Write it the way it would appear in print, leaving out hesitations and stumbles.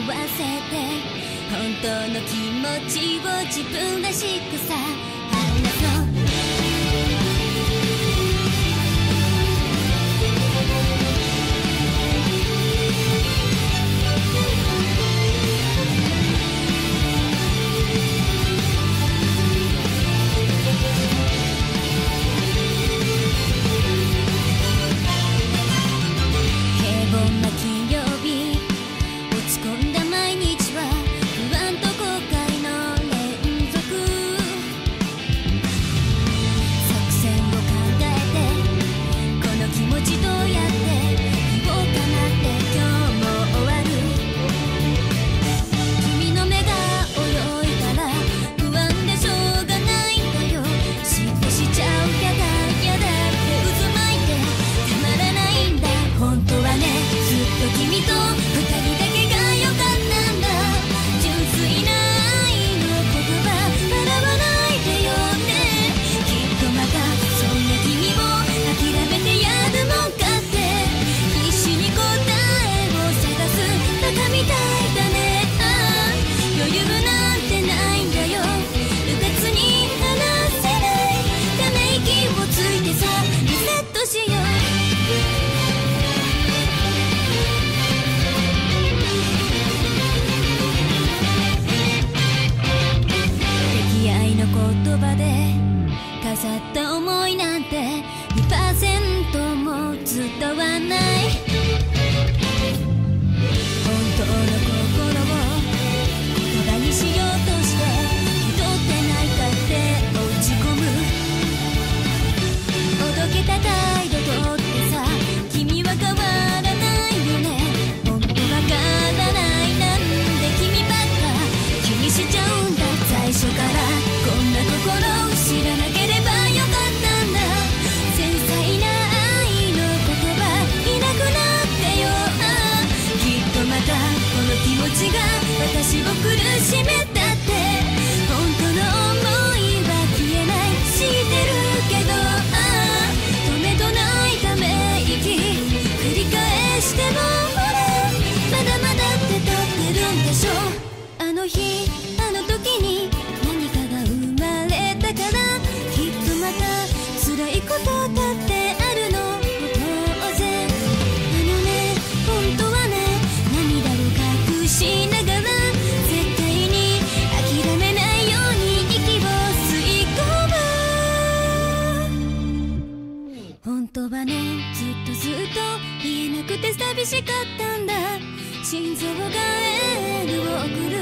せて本当の気持ちを自分らしくさ話そう飾った思いなんて 2% も伝わない本当の心を言葉にしようとして気取ってないかって落ち込むおどけた態度とってさ君は変わらないよね本当わからないなんで君ばっか気にしちゃうんだ最初からこんなところを知らなければよかったんだ繊細な愛の言葉いなくなってよきっとまたこの気持ちが私を苦しめたって本当の想いは消えない知ってるけど止めとないため息繰り返してもほらまだまだって立ってるんでしょあの日あの時に何かが生まれたからきっとまた辛いことだってあるの当然ね本当はね涙を隠しながら絶対に諦めないように息を吸い込む本当はねずっと言えなくて寂しかったんだ心臓がエールを送る